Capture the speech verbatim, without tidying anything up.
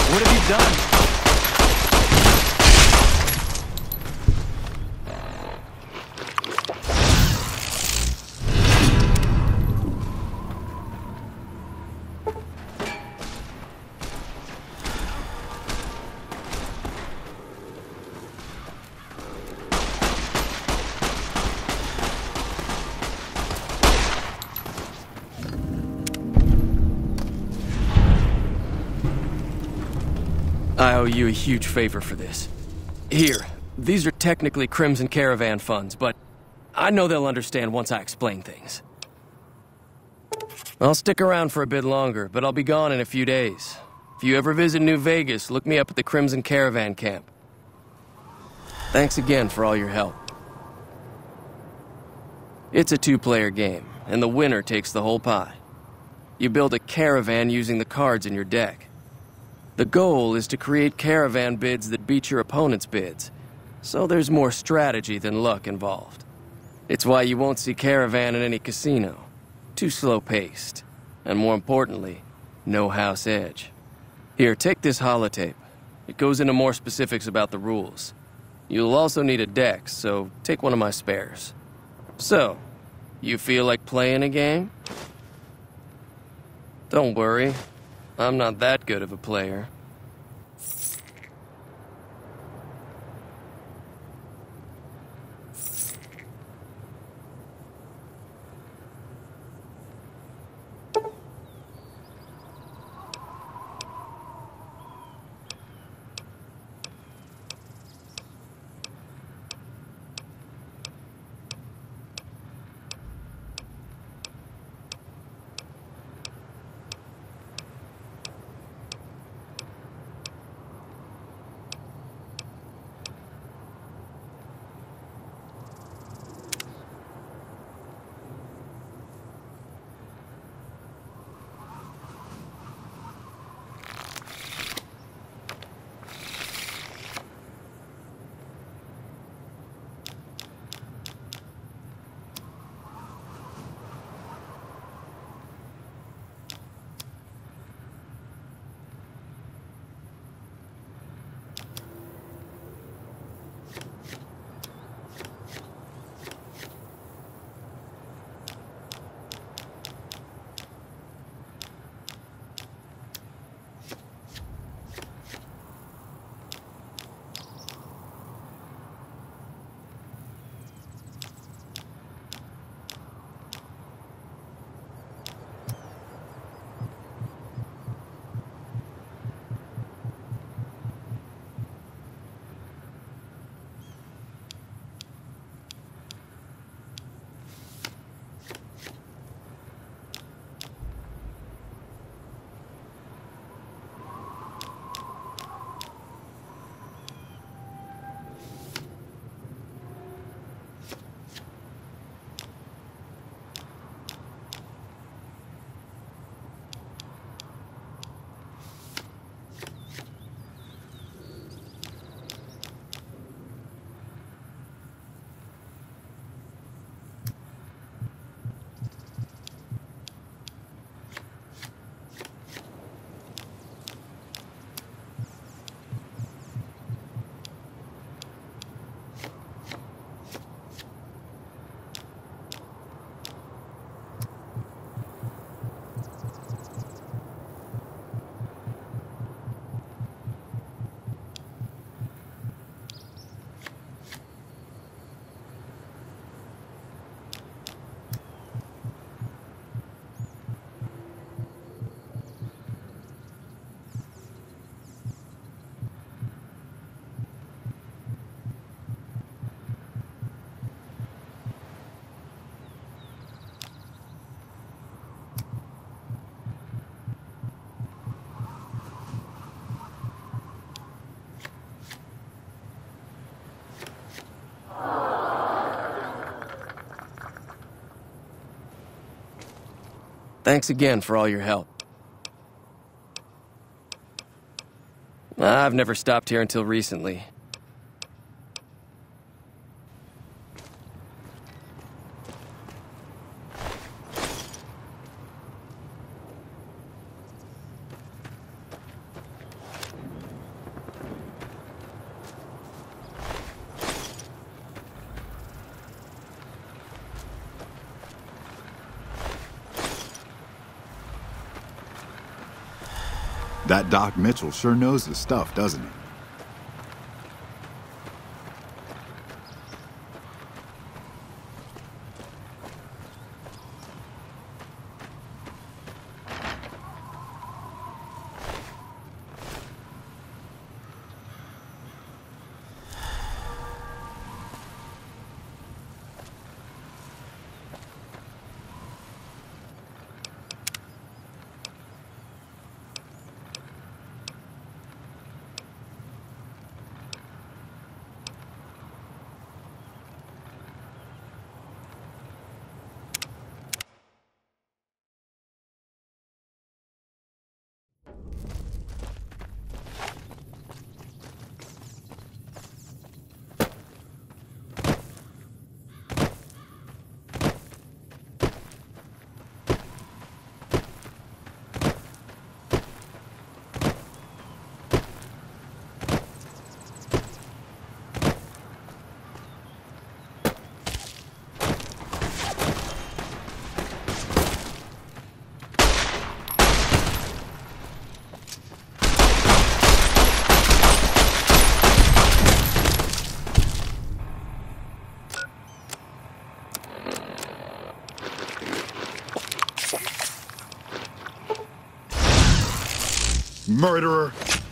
What have you done? I owe you a huge favor for this. Here, these are technically Crimson Caravan funds, but I know they'll understand once I explain things. I'll stick around for a bit longer, but I'll be gone in a few days. If you ever visit New Vegas, look me up at the Crimson Caravan camp. Thanks again for all your help. It's a two-player game, and the winner takes the whole pie. You build a caravan using the cards in your deck. The goal is to create caravan bids that beat your opponent's bids, so there's more strategy than luck involved. It's why you won't see caravan in any casino. Too slow-paced, and more importantly, no house edge. Here, take this holotape. It goes into more specifics about the rules. You'll also need a deck, so take one of my spares. So, you feel like playing a game? Don't worry. I'm not that good of a player. Thanks again for all your help. I've never stopped here until recently. That Doc Mitchell sure knows his stuff, doesn't he? Murderer!